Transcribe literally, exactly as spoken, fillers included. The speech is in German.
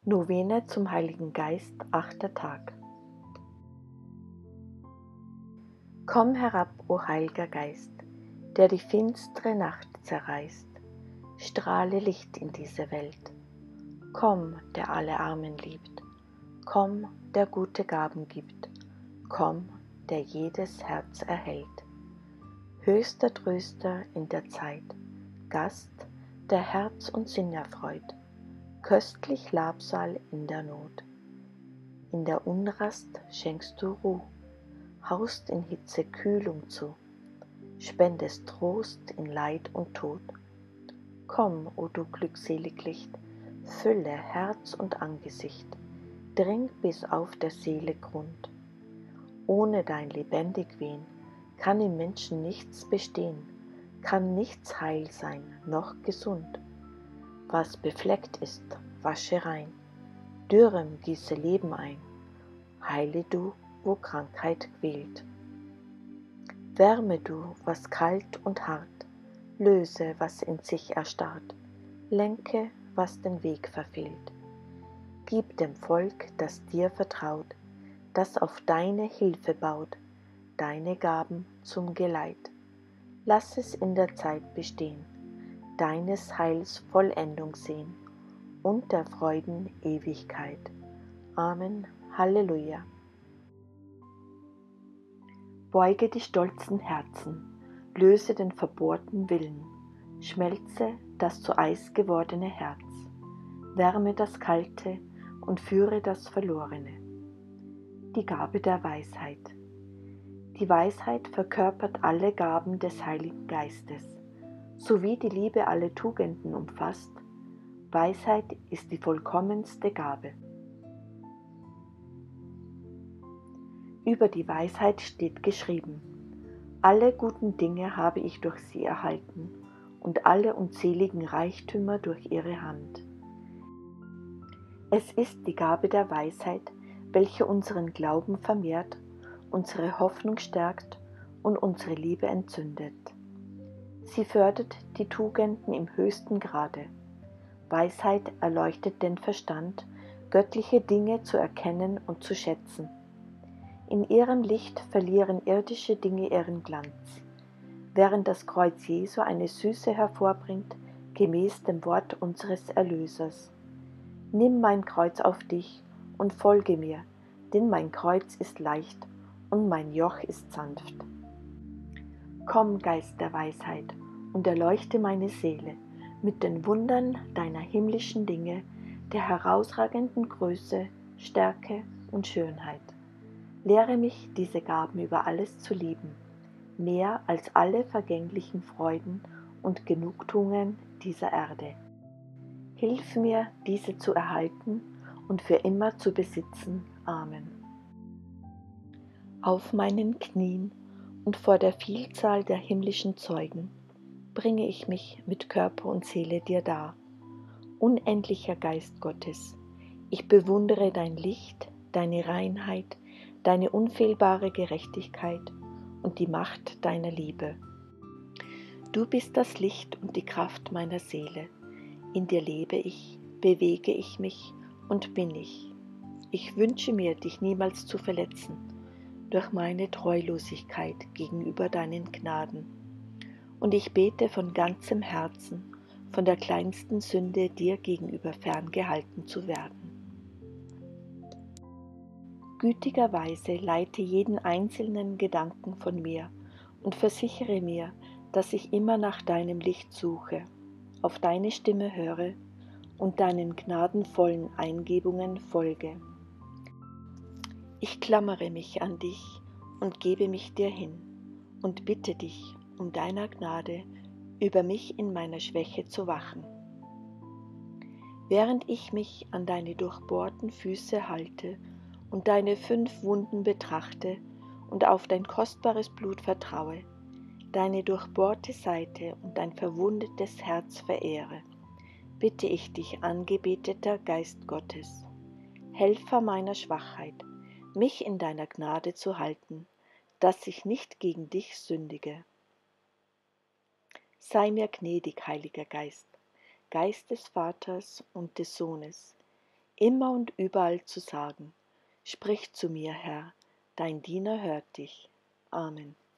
Novene zum Heiligen Geist, achter Tag. Komm herab, o Heiliger Geist, der die finstere Nacht zerreißt, strahle Licht in diese Welt. Komm, der alle Armen liebt, komm, der gute Gaben gibt, komm, der jedes Herz erhält. Höchster Tröster in der Zeit, Gast, der Herz und Sinn erfreut, köstlich Labsal in der Not. In der Unrast schenkst du Ruh, haust in Hitze Kühlung zu, spendest Trost in Leid und Tod. Komm, o du glückselig Licht, fülle Herz und Angesicht, dring bis auf der Seele Grund. Ohne dein lebendig Wehen kann im Menschen nichts bestehen, kann nichts heil sein, noch gesund. Was befleckt ist, wasche rein, Dürrem gieße Leben ein, heile du, wo Krankheit quält. Wärme du, was kalt und hart, löse, was in sich erstarrt, lenke, was den Weg verfehlt. Gib dem Volk, das dir vertraut, das auf deine Hilfe baut, deine Gaben zum Geleit. Lass es in der Zeit bestehen, deines Heils Vollendung sehen und der Freuden Ewigkeit. Amen. Halleluja. Beuge die stolzen Herzen, löse den verbohrten Willen, schmelze das zu Eis gewordene Herz, wärme das Kalte und führe das Verlorene. Die Gabe der Weisheit. Die Weisheit verkörpert alle Gaben des Heiligen Geistes, sowie die Liebe alle Tugenden umfasst. Weisheit ist die vollkommenste Gabe. Über die Weisheit steht geschrieben: Alle guten Dinge habe ich durch sie erhalten und alle unzähligen Reichtümer durch ihre Hand. Es ist die Gabe der Weisheit, welche unseren Glauben vermehrt, unsere Hoffnung stärkt und unsere Liebe entzündet. Sie fördert die Tugenden im höchsten Grade. Weisheit erleuchtet den Verstand, göttliche Dinge zu erkennen und zu schätzen. In ihrem Licht verlieren irdische Dinge ihren Glanz, während das Kreuz Jesu eine Süße hervorbringt, gemäß dem Wort unseres Erlösers. Nimm mein Kreuz auf dich und folge mir, denn mein Kreuz ist leicht und mein Joch ist sanft. Komm, Geist der Weisheit, und erleuchte meine Seele mit den Wundern deiner himmlischen Dinge, der herausragenden Größe, Stärke und Schönheit. Lehre mich, diese Gaben über alles zu lieben, mehr als alle vergänglichen Freuden und Genugtuungen dieser Erde. Hilf mir, diese zu erhalten und für immer zu besitzen. Amen. Auf meinen Knien und vor der Vielzahl der himmlischen Zeugen bringe ich mich mit Körper und Seele dir dar. Unendlicher Geist Gottes, ich bewundere dein Licht, deine Reinheit, deine unfehlbare Gerechtigkeit und die Macht deiner Liebe. Du bist das Licht und die Kraft meiner Seele. In dir lebe ich, bewege ich mich und bin ich. Ich wünsche mir, dich niemals zu verletzen durch meine Treulosigkeit gegenüber deinen Gnaden. Und ich bete von ganzem Herzen, von der kleinsten Sünde dir gegenüber ferngehalten zu werden. Gütigerweise leite jeden einzelnen Gedanken von mir und versichere mir, dass ich immer nach deinem Licht suche, auf deine Stimme höre und deinen gnadenvollen Eingebungen folge. Ich klammere mich an dich und gebe mich dir hin und bitte dich um deiner Gnade, über mich in meiner Schwäche zu wachen. Während ich mich an deine durchbohrten Füße halte und deine fünf Wunden betrachte und auf dein kostbares Blut vertraue, deine durchbohrte Seite und dein verwundetes Herz verehre, bitte ich dich, angebeteter Geist Gottes, Helfer meiner Schwachheit, mich in deiner Gnade zu halten, dass ich nicht gegen dich sündige. Sei mir gnädig, Heiliger Geist, Geist des Vaters und des Sohnes, immer und überall zu sagen: Sprich zu mir, Herr, dein Diener hört dich. Amen.